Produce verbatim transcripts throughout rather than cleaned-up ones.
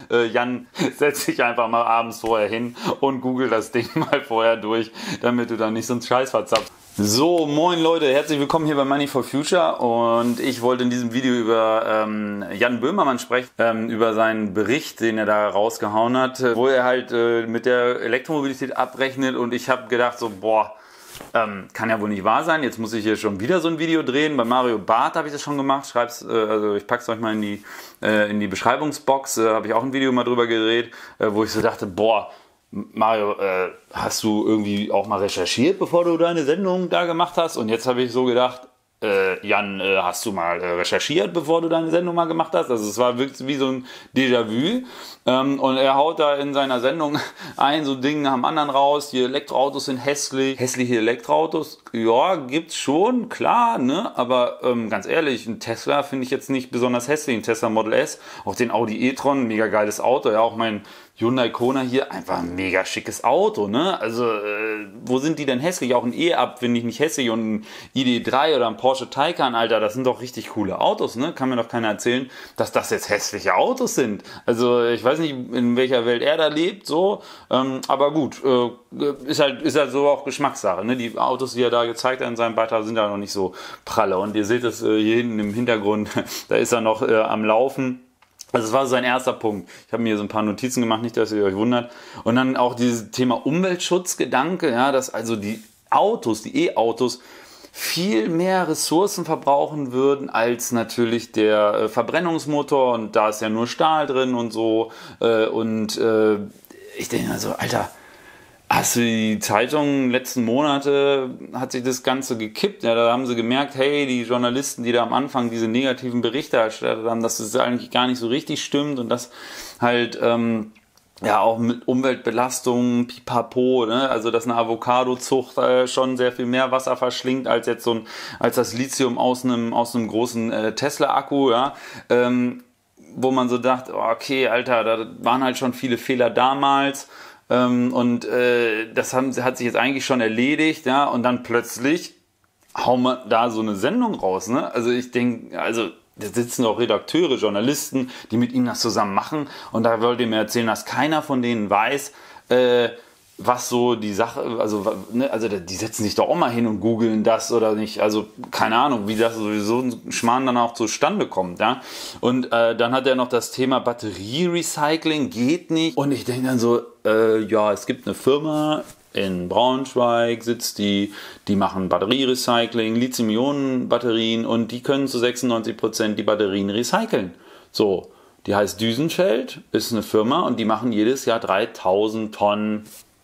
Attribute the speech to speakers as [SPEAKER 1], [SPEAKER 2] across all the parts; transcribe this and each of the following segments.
[SPEAKER 1] äh, Jan, setz dich einfach mal abends vorher hin und google das Ding mal vorher durch, damit du dann nicht so einen Scheiß verzapfst. So, moin Leute, herzlich willkommen hier bei Money for Future und ich wollte in diesem Video über ähm, Jan Böhmermann sprechen, ähm, über seinen Bericht, den er da rausgehauen hat, wo er halt äh, mit der Elektromobilität abrechnet und ich habe gedacht so, boah, ähm, kann ja wohl nicht wahr sein, jetzt muss ich hier schon wieder so ein Video drehen. Bei Mario Barth habe ich das schon gemacht, schreib's, äh, also ich pack's euch mal in die, äh, in die Beschreibungsbox, äh, habe ich auch ein Video mal drüber gedreht, äh, wo ich so dachte, boah, Mario, äh, hast du irgendwie auch mal recherchiert, bevor du deine Sendung da gemacht hast? Und jetzt habe ich so gedacht, äh, Jan, äh, hast du mal äh, recherchiert, bevor du deine Sendung mal gemacht hast? Also es war wirklich wie so ein Déjà-vu. Ähm, und er haut da in seiner Sendung ein, so Dinge nach dem anderen raus. Die Elektroautos sind hässlich. Hässliche Elektroautos, ja, gibt's schon, klar, ne? Aber ähm, ganz ehrlich, ein Tesla finde ich jetzt nicht besonders hässlich. Ein Tesla Model S, auch den Audi e-tron, mega geiles Auto. Ja, auch mein Hyundai Kona hier, einfach ein mega schickes Auto, ne? Also, äh, wo sind die denn hässlich? Auch ein E-Up finde ich nicht hässlich und ein I D drei oder ein Porsche Taycan, Alter, das sind doch richtig coole Autos, ne? Kann mir doch keiner erzählen, dass das jetzt hässliche Autos sind. Also, ich weiß nicht, in welcher Welt er da lebt, so, ähm, aber gut, äh, ist halt, ist halt so auch Geschmackssache, ne? Die Autos, die er da gezeigt hat in seinem Beitrag, sind da noch nicht so pralle und ihr seht es äh, hier hinten im Hintergrund, da ist er noch äh, am Laufen. Also das war sein erster Punkt. Ich habe mir hier so ein paar Notizen gemacht, nicht, dass ihr euch wundert. Und dann auch dieses Thema Umweltschutzgedanke, ja, dass also die Autos, die E-Autos viel mehr Ressourcen verbrauchen würden als natürlich der äh, Verbrennungsmotor. Und da ist ja nur Stahl drin und so. Äh, und äh, ich denke also, Alter, hast du die Zeitung letzten Monate, hat sich das Ganze gekippt. Ja, da haben sie gemerkt, hey, die Journalisten, die da am Anfang diese negativen Berichte erstellt haben, dass das eigentlich gar nicht so richtig stimmt und dass halt ähm, ja auch mit Umweltbelastungen, pipapo, ne? Also dass eine Avocadozucht äh, schon sehr viel mehr Wasser verschlingt als jetzt so ein, als das Lithium aus einem aus einem großen äh, Tesla-Akku, ja. Ähm, wo man so dachte, okay, Alter, da waren halt schon viele Fehler damals. Ähm, und äh, das haben, hat sich jetzt eigentlich schon erledigt, ja, und dann plötzlich hauen wir da so eine Sendung raus, ne? Also ich denke, also da sitzen auch Redakteure, Journalisten, die mit ihm das zusammen machen und da wollt ihr mir erzählen, dass keiner von denen weiß, äh, was so die Sache, also, ne, also die setzen sich doch auch mal hin und googeln das oder nicht, also keine Ahnung, wie das sowieso ein Schmarrn dann auch zustande kommt, ja. Und äh, dann hat er noch das Thema Batterierecycling, geht nicht. Und ich denke dann so, äh, ja, es gibt eine Firma in Braunschweig, sitzt die, die machen Batterierecycling, Lithium-Ionen-Batterien und die können zu sechsundneunzig Prozent die Batterien recyceln. So, die heißt Düsenfeld, ist eine Firma und die machen jedes Jahr dreitausend Tonnen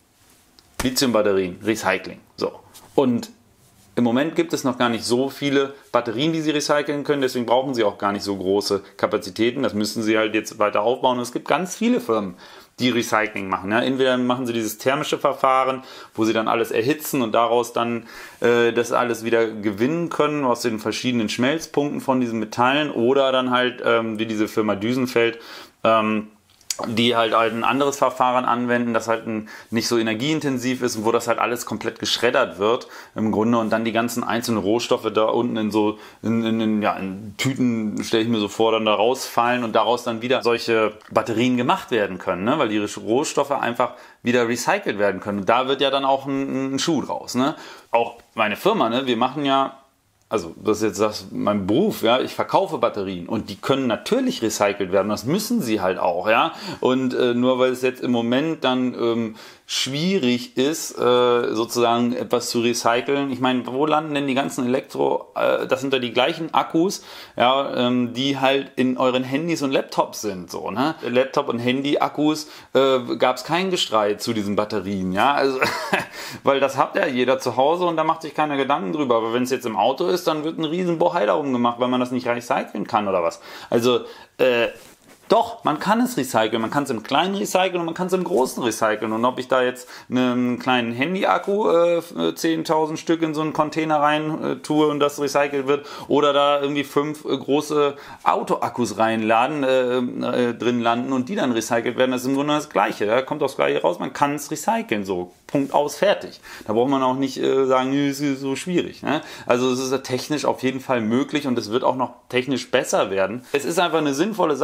[SPEAKER 1] Lithium-Batterien, Recycling. So. Und im Moment gibt es noch gar nicht so viele Batterien, die sie recyceln können, deswegen brauchen sie auch gar nicht so große Kapazitäten. Das müssen sie halt jetzt weiter aufbauen. Und es gibt ganz viele Firmen, die Recycling machen. Ja, entweder machen sie dieses thermische Verfahren, wo sie dann alles erhitzen und daraus dann äh, das alles wieder gewinnen können aus den verschiedenen Schmelzpunkten von diesen Metallen, oder dann halt ähm, wie diese Firma Düsenfeld, ähm, die halt, halt ein anderes Verfahren anwenden, das halt ein, nicht so energieintensiv ist und wo das halt alles komplett geschreddert wird im Grunde und dann die ganzen einzelnen Rohstoffe da unten in so in, in, in, ja, in Tüten, stelle ich mir so vor, dann da rausfallen und daraus dann wieder solche Batterien gemacht werden können, ne? Weil die Rohstoffe einfach wieder recycelt werden können. Und da wird ja dann auch ein, ein Schuh draus, ne? Auch meine Firma, ne? Wir machen ja, also das ist jetzt das, mein Beruf, ja, ich verkaufe Batterien und die können natürlich recycelt werden, das müssen sie halt auch, ja, und äh, nur weil es jetzt im Moment dann ähm, schwierig ist, äh, sozusagen etwas zu recyceln. Ich meine, wo landen denn die ganzen Elektro, äh, das sind ja die gleichen Akkus, ja, ähm, die halt in euren Handys und Laptops sind, so, ne? Laptop- und Handy-Akkus äh, gab es kein Gestreit zu diesen Batterien, ja, also, weil das hat ja jeder zu Hause und da macht sich keiner Gedanken drüber, aber wenn es jetzt im Auto ist, dann wird ein riesen Bohai darum gemacht, weil man das nicht recyceln kann oder was. Also, äh, doch, man kann es recyceln. Man kann es im Kleinen recyceln und man kann es im Großen recyceln. Und ob ich da jetzt einen kleinen Handy-Akku, äh, zehntausend Stück in so einen Container rein äh, tue und das recycelt wird, oder da irgendwie fünf äh, große Auto-Akkus reinladen, äh, äh, drin landen und die dann recycelt werden, das ist im Grunde das Gleiche. Da kommt das Gleiche raus, man kann es recyceln, so. Punkt aus, fertig. Da braucht man auch nicht äh, sagen, es ist so schwierig. Ne? Also es ist technisch auf jeden Fall möglich und es wird auch noch technisch besser werden. Es ist einfach eine sinnvolle Sache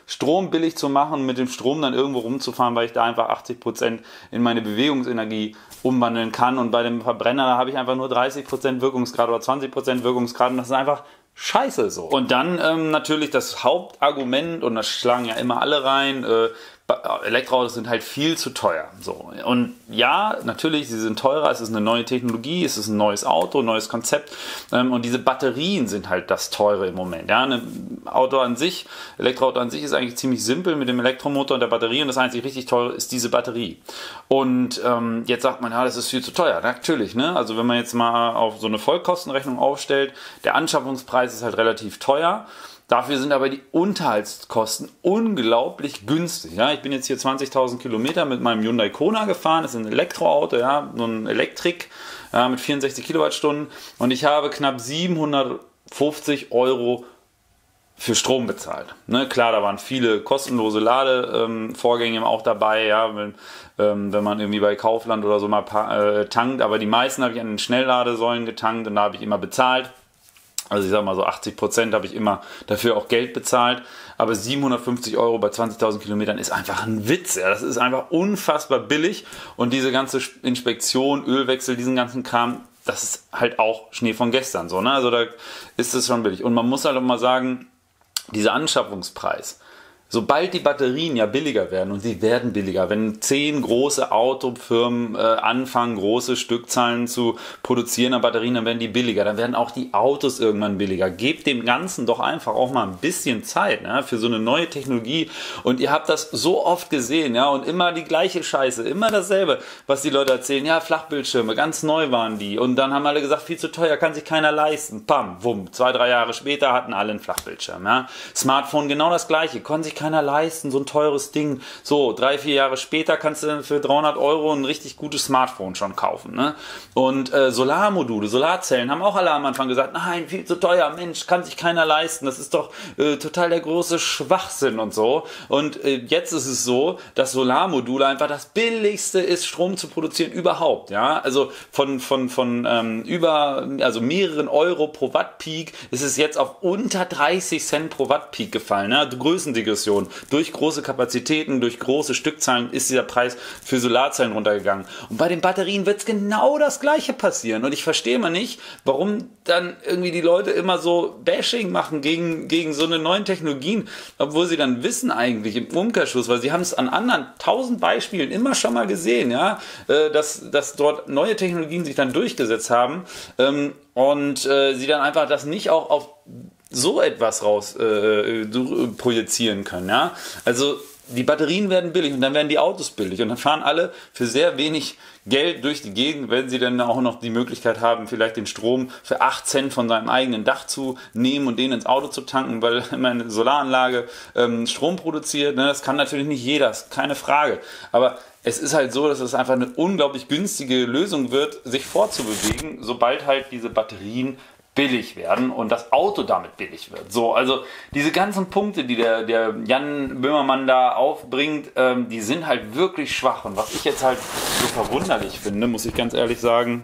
[SPEAKER 1] Strom billig zu machen, mit dem Strom dann irgendwo rumzufahren, weil ich da einfach achtzig Prozent in meine Bewegungsenergie umwandeln kann. Und bei dem Verbrenner, da habe ich einfach nur dreißig Prozent Wirkungsgrad oder zwanzig Prozent Wirkungsgrad und das ist einfach scheiße so. Und dann ähm, natürlich das Hauptargument, und das schlagen ja immer alle rein, äh, Elektroautos sind halt viel zu teuer. So. Und ja, natürlich, sie sind teurer, es ist eine neue Technologie, es ist ein neues Auto, ein neues Konzept ähm, und diese Batterien sind halt das Teure im Moment. Ja, ein Auto an sich, Elektroauto an sich ist eigentlich ziemlich simpel mit dem Elektromotor und der Batterie und das einzig richtig teure ist diese Batterie. Und ähm, jetzt sagt man, ja, das ist viel zu teuer. Natürlich, ne? Also wenn man jetzt mal auf so eine Vollkostenrechnung aufstellt, der Anschaffungspreis ist halt relativ teuer. Dafür sind aber die Unterhaltskosten unglaublich günstig. Ja, ich bin jetzt hier zwanzigtausend Kilometer mit meinem Hyundai Kona gefahren. Das ist ein Elektroauto, ja, so ein Elektrik ja, mit vierundsechzig Kilowattstunden. Und ich habe knapp siebenhundertfünfzig Euro für Strom bezahlt. Ne, klar, da waren viele kostenlose Ladevorgänge ähm, auch dabei, ja, wenn, ähm, wenn man irgendwie bei Kaufland oder so mal äh, tankt. Aber die meisten habe ich an den Schnellladesäulen getankt und da habe ich immer bezahlt. Also ich sage mal so achtzig Prozent habe ich immer dafür auch Geld bezahlt. Aber siebenhundertfünfzig Euro bei zwanzigtausend Kilometern ist einfach ein Witz. Ja. Das ist einfach unfassbar billig. Und diese ganze Inspektion, Ölwechsel, diesen ganzen Kram, das ist halt auch Schnee von gestern. So, ne? Also da ist es schon billig. Und man muss halt auch mal sagen, dieser Anschaffungspreis, sobald die Batterien ja billiger werden, und sie werden billiger, wenn zehn große Autofirmen äh, anfangen, große Stückzahlen zu produzieren an Batterien, dann werden die billiger, dann werden auch die Autos irgendwann billiger. Gebt dem Ganzen doch einfach auch mal ein bisschen Zeit, ne, für so eine neue Technologie. Und ihr habt das so oft gesehen, ja, und immer die gleiche Scheiße, immer dasselbe, was die Leute erzählen. Ja, Flachbildschirme, ganz neu waren die. Und dann haben alle gesagt, viel zu teuer, kann sich keiner leisten. Pam, wumm, zwei, drei Jahre später hatten alle einen Flachbildschirm. Ja. Smartphone genau das Gleiche, konnten sich keiner leisten, so ein teures Ding. So, drei, vier Jahre später kannst du für dreihundert Euro ein richtig gutes Smartphone schon kaufen. Ne? Und äh, Solarmodule, Solarzellen haben auch alle am Anfang gesagt, nein, viel zu teuer, Mensch, kann sich keiner leisten, das ist doch äh, total der große Schwachsinn und so. Und äh, jetzt ist es so, dass Solarmodule einfach das billigste ist, Strom zu produzieren überhaupt. Ja? Also von, von, von ähm, über, also mehreren Euro pro Watt-Peak ist es jetzt auf unter dreißig Cent pro Watt-Peak gefallen. Ne? Größendegression. Durch große Kapazitäten, durch große Stückzahlen ist dieser Preis für Solarzellen runtergegangen. Und bei den Batterien wird es genau das Gleiche passieren. Und ich verstehe mal nicht, warum dann irgendwie die Leute immer so Bashing machen gegen, gegen so eine neuen Technologien, obwohl sie dann wissen eigentlich im Umkehrschluss, weil sie haben es an anderen tausend Beispielen immer schon mal gesehen, ja, dass, dass dort neue Technologien sich dann durchgesetzt haben ähm, und äh, sie dann einfach das nicht auch auf so etwas raus äh, projizieren können. Ja? Also die Batterien werden billig und dann werden die Autos billig und dann fahren alle für sehr wenig Geld durch die Gegend, wenn sie dann auch noch die Möglichkeit haben, vielleicht den Strom für acht Cent von seinem eigenen Dach zu nehmen und den ins Auto zu tanken, weil meine Solaranlage ähm, Strom produziert. Ne? Das kann natürlich nicht jeder, ist keine Frage. Aber es ist halt so, dass es einfach eine unglaublich günstige Lösung wird, sich fortzubewegen, sobald halt diese Batterien billig werden und das Auto damit billig wird. So, also diese ganzen Punkte, die der, der Jan Böhmermann da aufbringt, ähm, die sind halt wirklich schwach. Und was ich jetzt halt so verwunderlich finde, muss ich ganz ehrlich sagen,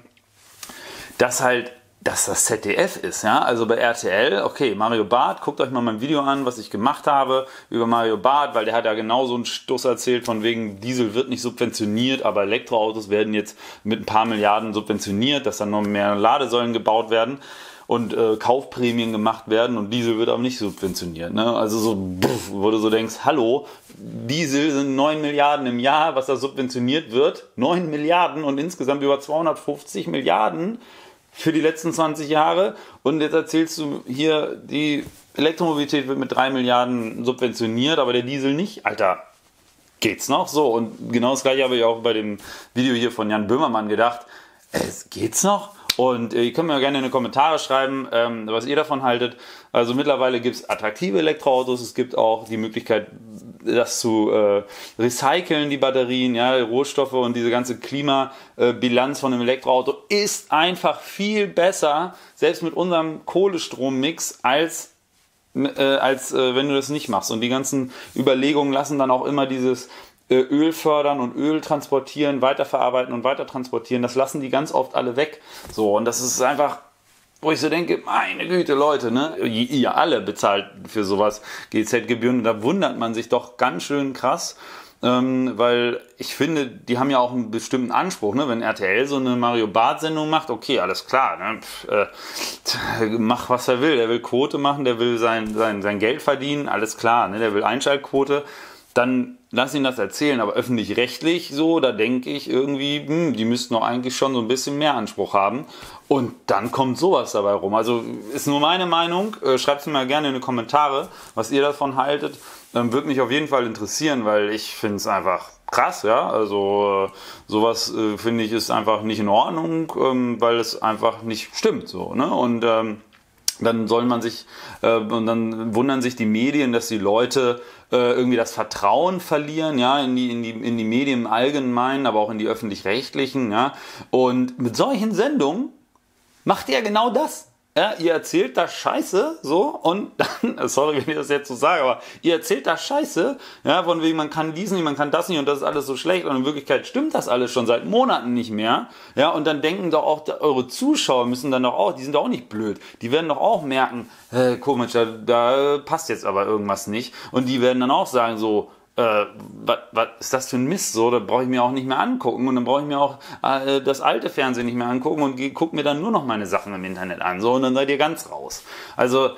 [SPEAKER 1] dass halt, dass das Z D F ist, ja, also bei R T L, okay, Mario Barth, guckt euch mal mein Video an, was ich gemacht habe über Mario Barth, weil der hat ja genau so einen Stoß erzählt, von wegen Diesel wird nicht subventioniert, aber Elektroautos werden jetzt mit ein paar Milliarden subventioniert, dass dann noch mehr Ladesäulen gebaut werden und äh, Kaufprämien gemacht werden und Diesel wird aber nicht subventioniert. Ne? Also so, pff, wo du so denkst, hallo, Diesel sind neun Milliarden im Jahr, was da subventioniert wird, neun Milliarden und insgesamt über zweihundertfünfzig Milliarden für die letzten zwanzig Jahre und jetzt erzählst du hier, die Elektromobilität wird mit drei Milliarden subventioniert, aber der Diesel nicht. Alter, geht's noch? So, und genau das gleiche habe ich auch bei dem Video hier von Jan Böhmermann gedacht. Es geht's noch? Und äh, ihr könnt mir gerne in die Kommentare schreiben, ähm, was ihr davon haltet. Also mittlerweile gibt es attraktive Elektroautos, es gibt auch die Möglichkeit, das zu äh, recyceln, die Batterien, ja, die Rohstoffe und diese ganze Klimabilanz von einem Elektroauto ist einfach viel besser, selbst mit unserem Kohlestrommix, als, äh, als äh, wenn du das nicht machst. Und die ganzen Überlegungen lassen dann auch immer dieses Öl fördern und Öl transportieren, weiterverarbeiten und weiter transportieren, das lassen die ganz oft alle weg. So, und das ist einfach wo ich so denke, meine Güte, Leute, ne? Ihr alle bezahlt für sowas G Z-Gebühren. Und da wundert man sich doch ganz schön krass. Ähm, weil ich finde, die haben ja auch einen bestimmten Anspruch, ne? Wenn R T L so eine Mario Barth-Sendung macht, okay, alles klar, ne? Pff, äh, mach was er will, der will Quote machen, der will sein, sein, sein Geld verdienen, alles klar, ne? Der will Einschaltquote, dann lass ihn das erzählen, aber öffentlich-rechtlich so, da denke ich irgendwie, hm, die müssten doch eigentlich schon so ein bisschen mehr Anspruch haben. Und dann kommt sowas dabei rum. Also ist nur meine Meinung, äh, schreibt es mir mal gerne in die Kommentare, was ihr davon haltet. Ähm, würde mich auf jeden Fall interessieren, weil ich finde es einfach krass, ja. Also äh, sowas äh, finde ich ist einfach nicht in Ordnung, ähm, weil es einfach nicht stimmt so, ne? Und ähm, dann soll man sich äh, und dann wundern sich die Medien, dass die Leute äh, irgendwie das Vertrauen verlieren, ja, in die in die in die Medien im Allgemeinen, aber auch in die öffentlich-rechtlichen, ja. Und mit solchen Sendungen macht ihr genau das. Ja, ihr erzählt da Scheiße, so, und dann, sorry, wenn ich das jetzt so sage, aber ihr erzählt da Scheiße, ja, von wegen, man kann dies nicht, man kann das nicht und das ist alles so schlecht und in Wirklichkeit stimmt das alles schon seit Monaten nicht mehr, ja, und dann denken doch auch, eure Zuschauer müssen dann doch auch, die sind doch auch nicht blöd, die werden doch auch merken, äh, komisch, da, da passt jetzt aber irgendwas nicht und die werden dann auch sagen so, Äh, was, was ist das für ein Mist? So, da brauche ich mir auch nicht mehr angucken und dann brauche ich mir auch äh, das alte Fernsehen nicht mehr angucken und gucke mir dann nur noch meine Sachen im Internet an. So, und dann seid ihr ganz raus. Also,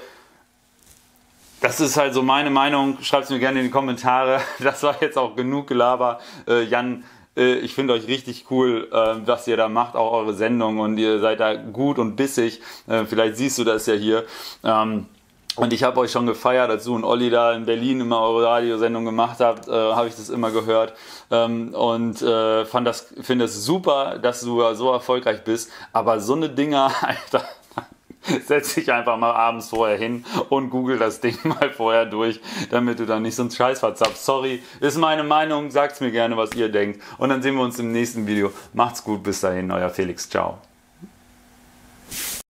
[SPEAKER 1] das ist halt so meine Meinung. Schreibt es mir gerne in die Kommentare. Das war jetzt auch genug Gelaber. Äh, Jan, äh, ich finde euch richtig cool, äh, was ihr da macht, auch eure Sendung und ihr seid da gut und bissig. Äh, vielleicht siehst du das ja hier. Ähm, Und ich habe euch schon gefeiert, als du und Olli da in Berlin immer eure Radiosendung gemacht habt, äh, habe ich das immer gehört ähm, und äh, fand das, finde es super, dass du so erfolgreich bist. Aber so eine Dinger, Alter, setz dich einfach mal abends vorher hin und google das Ding mal vorher durch, damit du dann nicht so einen Scheiß verzapfst. Sorry, ist meine Meinung, sagt's mir gerne, was ihr denkt. Und dann sehen wir uns im nächsten Video. Macht's gut, bis dahin, euer Felix, ciao.